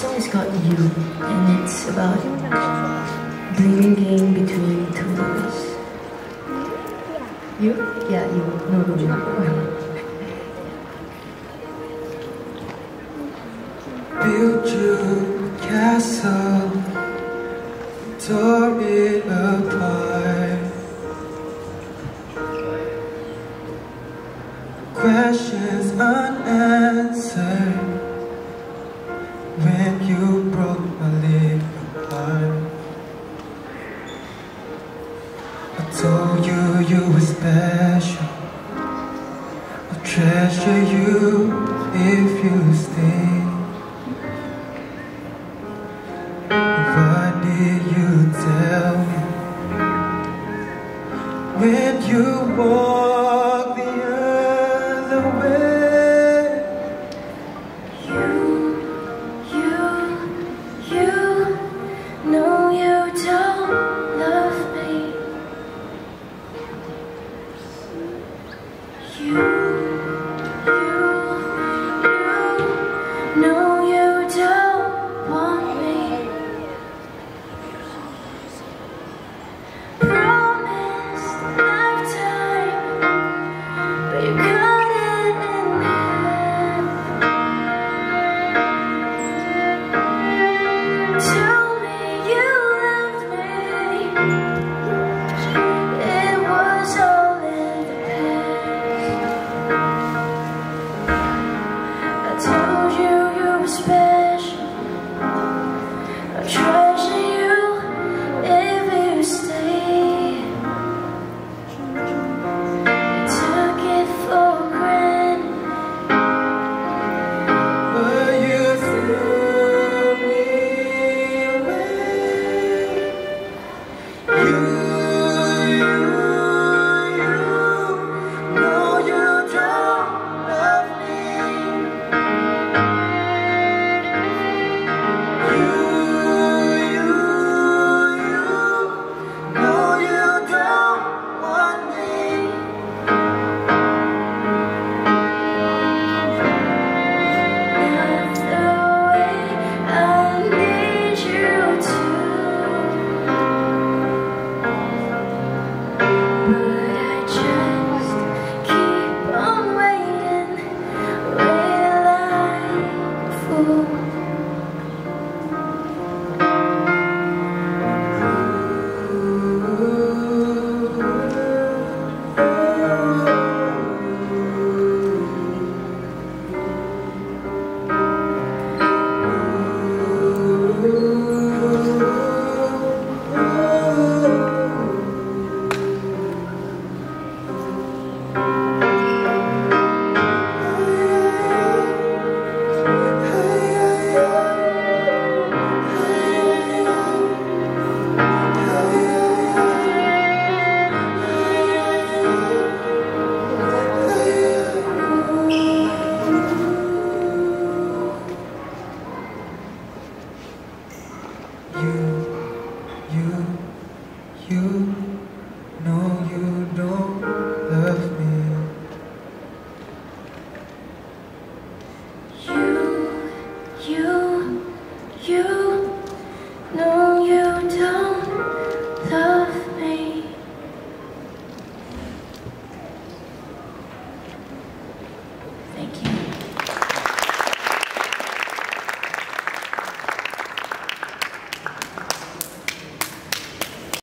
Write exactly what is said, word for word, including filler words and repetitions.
song is called You, and it's about drinking between two boys. You? Yeah, you. No, no, no. Build you a castle, tore it apart. Questions unanswered when you broke my little heart. I told you you were special. I'll treasure you if you stay. What did you tell me when you walked the other way? You, you, you know you don't love me. You, you, you know you don't want me. Promised lifetime, but you cut it in half. Tell me you loved me. It was all in the past. I told you you were special. I tried.